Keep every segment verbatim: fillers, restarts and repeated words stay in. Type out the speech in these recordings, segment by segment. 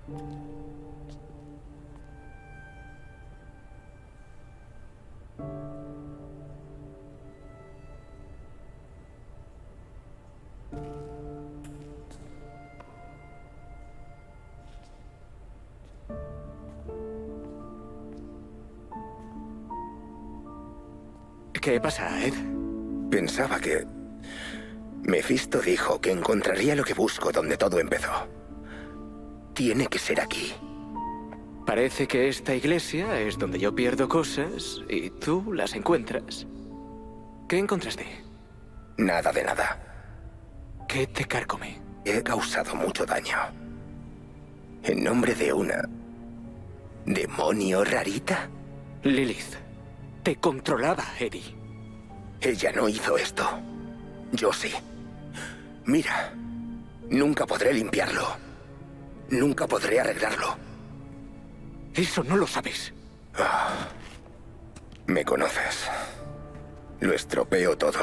¿Qué pasa, Ed? Pensaba que... Mephisto dijo que encontraría lo que busco donde todo empezó. Tiene que ser aquí. Parece que esta iglesia es donde yo pierdo cosas y tú las encuentras. ¿Qué encontraste? Nada de nada. ¿Qué te carcome? He causado mucho daño. En nombre de una... ¿demonio rarita? Lilith. Te controlaba, Eddie. Ella no hizo esto. Yo sí. Mira, nunca podré limpiarlo. Nunca podré arreglarlo. Eso no lo sabes. Ah, me conoces. Lo estropeo todo.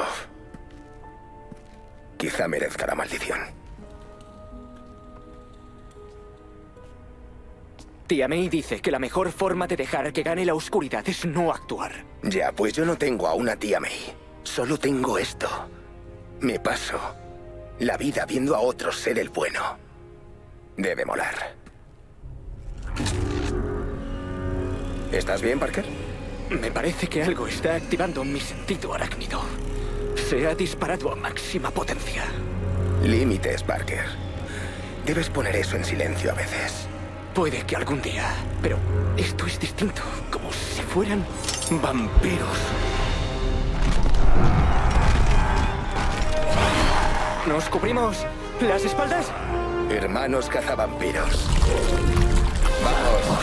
Quizá merezca la maldición. Tía May dice que la mejor forma de dejar que gane la oscuridad es no actuar. Ya, pues yo no tengo a una tía May. Solo tengo esto. Me paso la vida viendo a otros ser el bueno. Debe molar. ¿Estás bien, Parker? Me parece que algo está activando mi sentido arácnido. Se ha disparado a máxima potencia. Límites, Parker. Debes poner eso en silencio a veces. Puede que algún día, pero esto es distinto, como si fueran vampiros. ¿Nos cubrimos las espaldas? Hermanos cazavampiros. ¡Vamos!